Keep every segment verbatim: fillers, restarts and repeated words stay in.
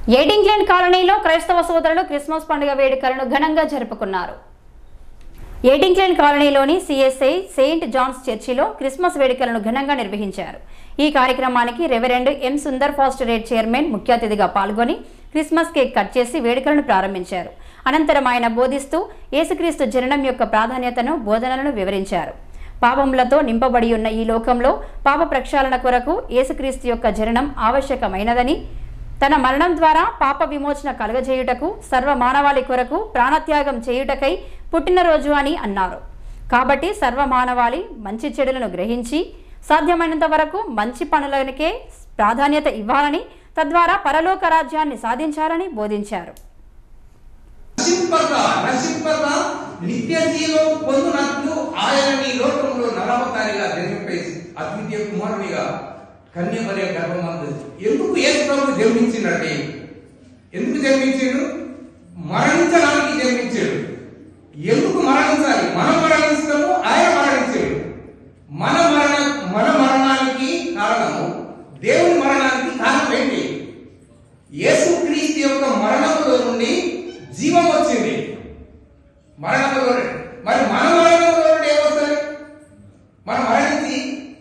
ఏడింగ్లాండ్ కాలనీలో క్రైస్తవ సోదరులు క్రిస్మస్ పండుగ వేడుకలను ఘనంగా జరుపుకున్నారు. ఏడింగ్లాండ్ కాలనీలోని సిఎస్ఐ సెయింట్ జాన్స్ చర్చిలో క్రిస్మస్ వేడుకలను ఘనంగా నిర్వహించారు. ఈ కార్యక్రమానికి reverend M Sundar pastor chairman ముఖ్య అతిథిగా పాల్గొని క్రిస్మస్ కేక్ కట్ చేసి వేడుకలను ప్రారంభించారు. అనంతరం ఆయన బోధిస్తూ యేసుక్రీస్తు జననం యొక్క ప్రాధాన్యతను బోధనలను వివరించారు. పాపములతో నింపబడి ఉన్న ఈ లోకంలో పాప ప్రక్షాళన కొరకు యేసుక్రీస్తు యొక్క జననం ఆవశ్యకమైనదని, తన మరణం ద్వారా పాప విమోచన కలుగజేయుటకు సర్వ మానవాళి కొరకు ప్రాణత్యాగం చేయుటకై పుట్టినరోజు అని అన్నారు. కాబట్టి సర్వ మానవాళి మంచి చెడులను గ్రహించి సాధ్యమైనంత వరకు మంచి పనులకే ప్రాధాన్యత ఇవ్వాలని, తద్వారా పరలోక రాజ్యాన్ని సాధించాలని బోధించారు. నిత్య జీవం పొందునట్లు ఆయన ఈ లోకంలో నరవతారిగా జన్మింపేసి అద్వితీయ కుమారునిగా కన్యమరే గర్భమందు ఎందుకు యేసు ప్రభు జన్మించినట్టే? ఎందుకు జన్మించాడు? మరణించడానికి జన్మించాడు. ఎందుకు మరణించాలి? మనం మరణించడము, ఆయన మరణించాడు. మన మరణ మన మరణానికి కారణము, దేవుని మరణానికి కారణం ఏంటి? యేసు క్రీస్తు యొక్క మరణంలో నుండి జీవం వచ్చింది. మరణంలో మరి మన మరణంలో నుండి ఏమొస్తుంది? మనం మరణించి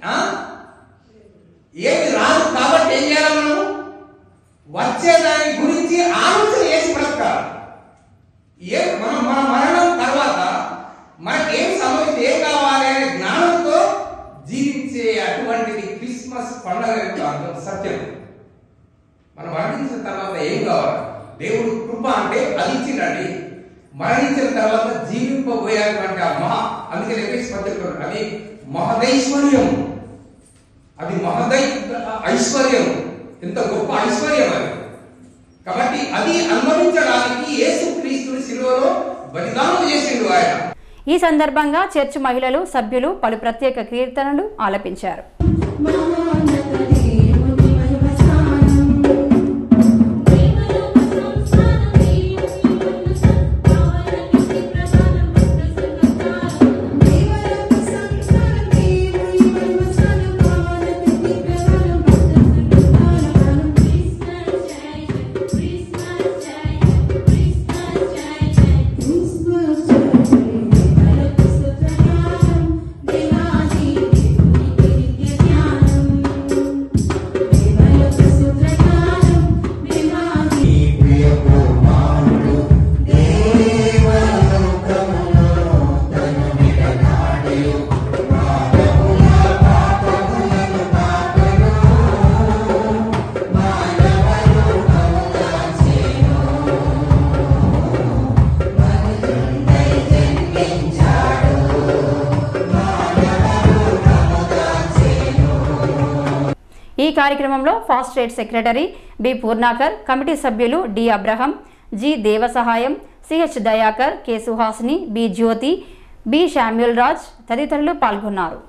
ఏది రాదు కాబట్టి ఏం చేయాలి? మనము వచ్చేదాని గురించి ఆలోచన చేసి బ్రతకాలి. ఏ మన మన మరణం తర్వాత మనకి ఏం సమస్య, ఏం కావాలి అనే జ్ఞానంతో జీవించే అటువంటిది క్రిస్మస్ పండుగ యొక్క సత్యం. మనం మరణించిన తర్వాత ఏం కావాలి? దేవుడు కృప అంటే అది ఇచ్చిందండి. మరణించిన తర్వాత జీవింపబోయేటువంటి ఆ మహా, అందుకే ఎఫెసీ పత్రిక అది మహదైశ్వర్యం, అది మహదై ఐశ్వర్యం, ఎంత గొప్ప ఐశ్వర్యం అది. కాబట్టి అది అనుభవించడానికి యేసుక్రీస్తుని శిలువలో బలిదానం చేసిండు ఆయన. ఈ సందర్భంగా చర్చ్ మహిళలు, సభ్యులు పలు ప్రత్యేక కీర్తనలు ఆలపించారు. ఈ కార్యక్రమంలో pastorate secretary B Purnakar, committee సభ్యులు D Abraham, G Devasahayam, CH Dayakar, K Suhasini, B Jyothi, B Samuel Raj తదితరులు పాల్గొన్నారు.